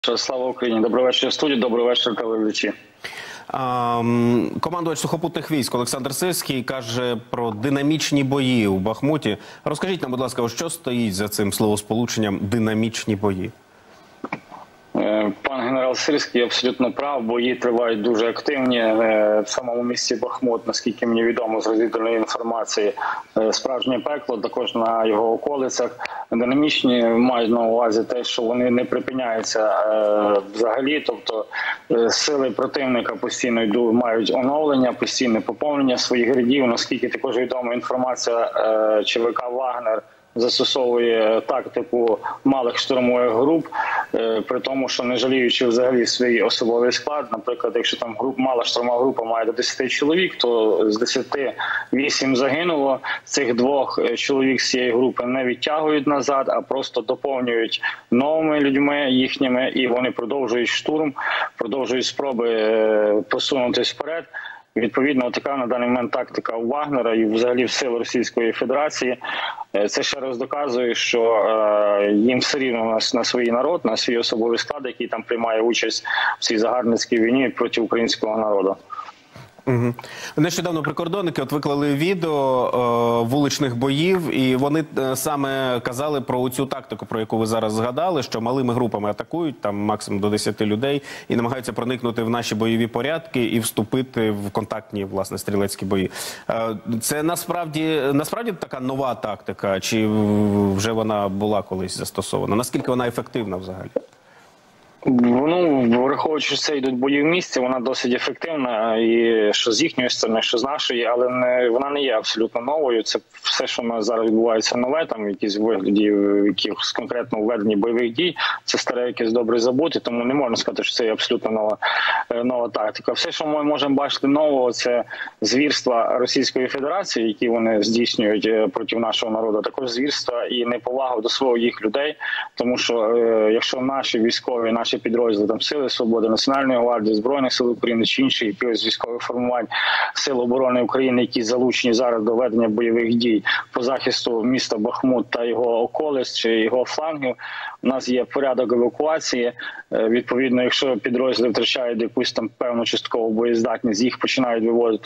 Слава Україні! Добрий вечір, студії, добрий вечір, телеглядачі. Командувач сухопутних військ Олександр Сирський каже про динамічні бої у Бахмуті. Розкажіть нам, будь ласка, що стоїть за цим словосполученням «динамічні бої»? Пан генерал Сирський абсолютно прав, бої тривають дуже активні. В самому місті Бахмут, наскільки мені відомо з розвідувальної інформації, справжнє пекло, також на його околицях. Динамічні мають на увазі те, що вони не припиняються взагалі, тобто сили противника постійно мають оновлення, постійне поповнення своїх рядів. Наскільки також відома інформація, ЧВК «Вагнер» застосовує тактику малих штурмових груп, при тому, що не жаліючи взагалі свій особовий склад. Наприклад, якщо там мала штурмова група має до 10 чоловік, то з 10 8 загинуло. Цих 2 чоловік з цієї групи не відтягують назад, а просто доповнюють новими людьми їхніми, і вони продовжують штурм, продовжують спроби посунутися вперед. Відповідно, така на даний момент тактика у Вагнера і взагалі в сил Російської Федерації. Це ще раз доказує, що їм все рівно на свій народ, на свій особовий склад, який там приймає участь в цій загарбницькій війні проти українського народу. Нещодавно прикордонники виклали відео вуличних боїв, і вони саме казали про цю тактику, про яку ви зараз згадали, що малими групами атакують, там максимум до 10 людей, і намагаються проникнути в наші бойові порядки і вступити в контактні, власне, стрілецькі бої. Це насправді така нова тактика, чи вже вона була колись застосована? Наскільки вона ефективна взагалі? Ну, враховуючи, що це йдуть бої в місті, вона досить ефективна, і що з їхньої сторони, що з нашої, але вона не є абсолютно новою. Це все, що у нас зараз відбувається нове, там якісь вигляді, якихось конкретно введені бойових дій, це старе якесь добре забути, тому не можна сказати, що це є абсолютно нова тактика. Все, що ми можемо бачити нового, це звірства Російської Федерації, які вони здійснюють проти нашого народу, також звірства і неповага до своїх людей, тому що якщо наші військові, наші підрозділи, там Сили Свободи, Національної гвардії, Збройних сил України чи інші якісь військових формувань Сил оборони України, які залучені зараз до ведення бойових дій по захисту міста Бахмут та його околиць чи його флангів. У нас є порядок евакуації. Відповідно, якщо підрозділи втрачають якусь там певну часткову боєздатність, їх починають виводити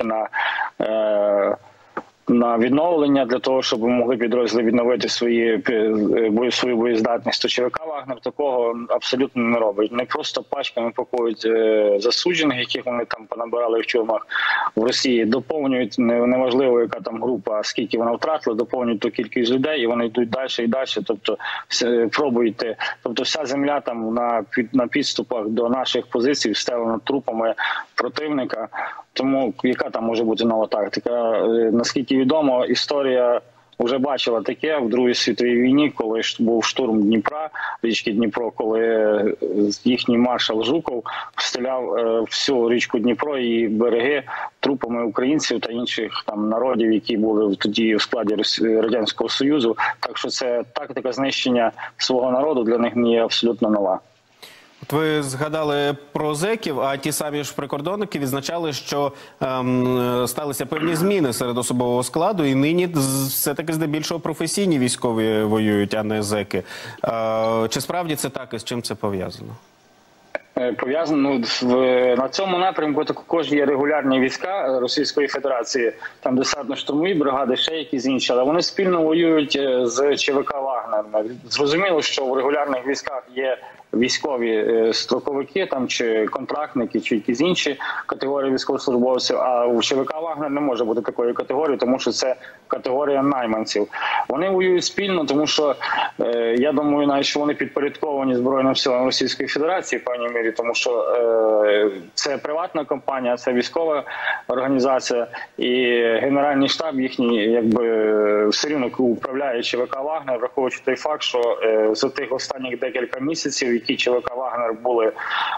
на відновлення для того, щоб могли підрозділи відновити свою боєздатність. То ЧВК «Вагнер» такого абсолютно не робить. Не просто пачками пакують засуджених, яких вони там понабирали в тюрмах в Росії, доповнюють, неважливо яка там група, скільки вона втратила, доповнюють ту кількість людей, і вони йдуть далі і далі, тобто пробують. Тобто вся земля там на підступах до наших позицій встелена трупами противника. Тому яка там може бути нова тактика? Наскільки відомо, історія вже бачила таке в Другій світовій війні, коли був штурм Дніпра, річки Дніпро, коли їхній маршал Жуков встеляв всю річку Дніпро і береги трупами українців та інших там народів, які були тоді в складі Радянського Союзу. Так що це тактика знищення свого народу для них не є абсолютно нова. От ви згадали про зеків, а ті самі ж прикордонники відзначали, що сталися певні зміни серед особового складу, і нині все-таки здебільшого професійні військові воюють, а не зеки. Чи справді це так і з чим це пов'язано? Пов'язано на цьому напрямку також є регулярні війська Російської Федерації, там десантно-штурмові бригади, ще якісь інші, але вони спільно воюють з ЧВК «Вагнер». Зрозуміло, що в регулярних військах є військові строковики там чи контрактники, чи якісь інші категорії військовослужбовців, а у ЧВК «Вагнер» не може бути такої категорії, тому що це категорія найманців. Вони воюють спільно, тому що я думаю, навіть що вони підпорядковані Збройним силам Російської Федерації в певній мірі, тому що це приватна компанія, це військова організація, і Генеральний штаб їхній якби все рівно управляє ЧВК «Вагнер», враховуючи той факт, що за тих останніх декілька місяців, які ЧВК «Вагнер» були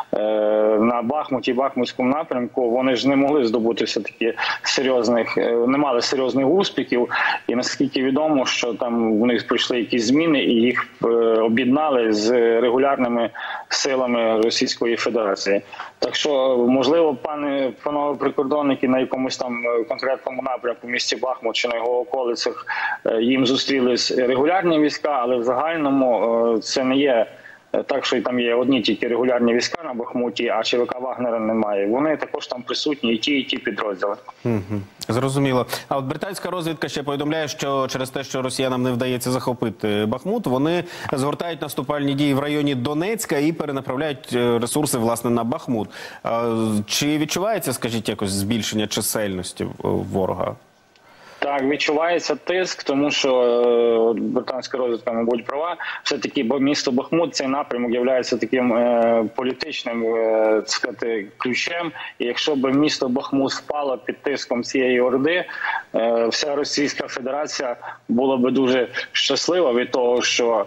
на Бахмуті, Бахмутському напрямку, вони ж не могли здобути все-таки не мали серйозних успіхів, і наскільки відомо, що там у них пройшли якісь зміни і їх об'єднали з регулярними силами Російської Федерації. Так що, можливо, панове прикордонники на якомусь там конкретному напрямку в місті Бахмут чи на його околицях їм зустрілись регулярні війська, але в загальному це не є Так, що там є одні тільки регулярні війська на Бахмуті, а ЧВК Вагнера немає. Вони також там присутні, і ті підрозділи. Зрозуміло. А от британська розвідка ще повідомляє, що через те, що росіянам не вдається захопити Бахмут, вони згортають наступальні дії в районі Донецька і перенаправляють ресурси, власне, на Бахмут. Чи відчувається, скажіть, якось збільшення чисельності ворога? Так, відчувається тиск, тому що британська розвідка, мабуть, права. Все-таки місто Бахмут, цей напрямок є таким політичним сказати, ключем. І якщо б місто Бахмут впало під тиском цієї орди, вся Російська Федерація була б дуже щаслива від того, що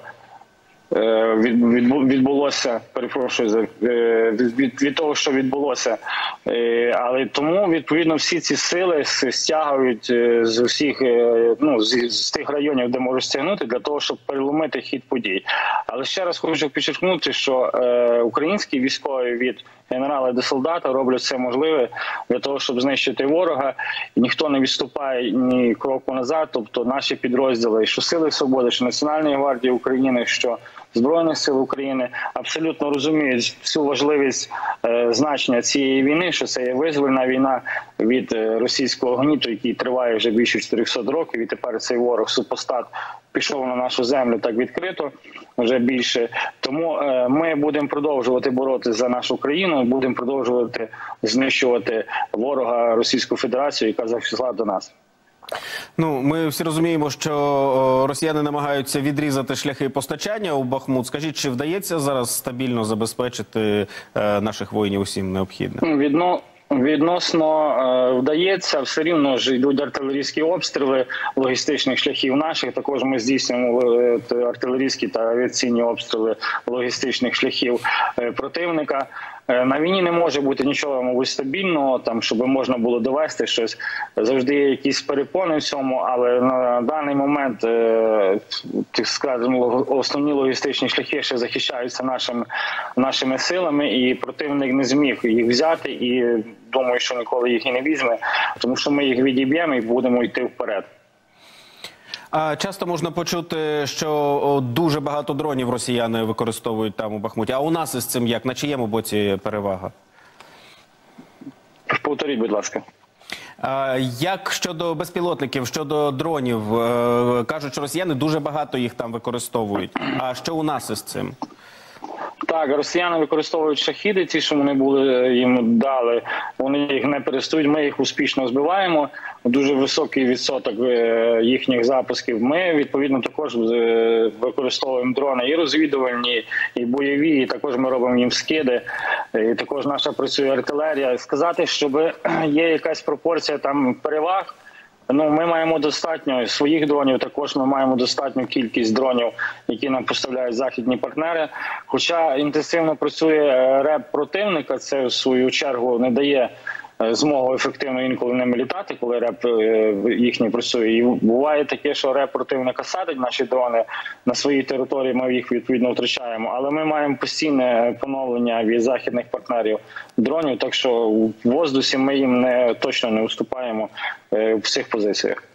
відбулося, перепрошую, від того, що відбулося. Але тому, відповідно, всі ці сили стягують з усіх, з тих районів, де можуть стягнути, для того, щоб переломити хід подій. Але ще раз хочу підчеркнути, що українські військові від генерала до солдата роблять все можливе для того, щоб знищити ворога. І ніхто не відступає ні кроку назад, тобто наші підрозділи, що Сили Свободи, що Національної гвардії України, що Збройних сил України абсолютно розуміють всю важливість значення цієї війни, що це є визвольна війна від російського гніту, який триває вже більше 400 років, і тепер цей ворог супостат пішов на нашу землю так відкрито, вже більше. Тому ми будемо продовжувати боротися за нашу країну, будемо продовжувати знищувати ворога Російську Федерацію, яка зайшла до нас. Ну, ми всі розуміємо, що росіяни намагаються відрізати шляхи постачання у Бахмут. Скажіть, чи вдається зараз стабільно забезпечити наших воїнів усім необхідним? Відносно вдається, все рівно ж йдуть артилерійські обстріли логістичних шляхів наших. Також ми здійснюємо артилерійські та авіаційні обстріли логістичних шляхів противника. На війні не може бути нічого, мабуть, стабільного, там, щоб можна було довести щось. Завжди є якісь перепони в цьому, але на даний момент, так скажемо, основні логістичні шляхи ще захищаються нашими силами, і противник не зміг їх взяти, і думаю, що ніколи їх і не візьме, тому що ми їх відіб'ємо і будемо йти вперед. А часто можна почути, що дуже багато дронів росіяни використовують там у Бахмуті. А у нас із цим як? На чиєму боці перевага? Повторіть, будь ласка. Як щодо безпілотників, щодо дронів? Кажуть, що росіяни дуже багато їх там використовують. А що у нас із цим? Так, росіяни використовують шахіди, ті, що вони їм дали, вони їх не перестають, ми їх успішно збиваємо, дуже високий відсоток їхніх запусків. Ми, відповідно, також використовуємо дрони і розвідувальні, і бойові, і також ми робимо їм скиди, і також наша працює артилерія. Сказати, щоб є якась пропорція там переваг, ну, ми маємо достатньо своїх дронів, також ми маємо достатню кількість дронів, які нам поставляють західні партнери. Хоча інтенсивно працює РЕБ противника, це в свою чергу не дає змогу ефективно інколи ними літати, коли РЕБ їхній працює. І буває таке, що РЕБ противника садить наші дрони на своїй території, ми їх відповідно втрачаємо. Але ми маємо постійне поновлення від західних партнерів дронів, так що в воздусі ми їм точно не уступаємо в цих позиціях.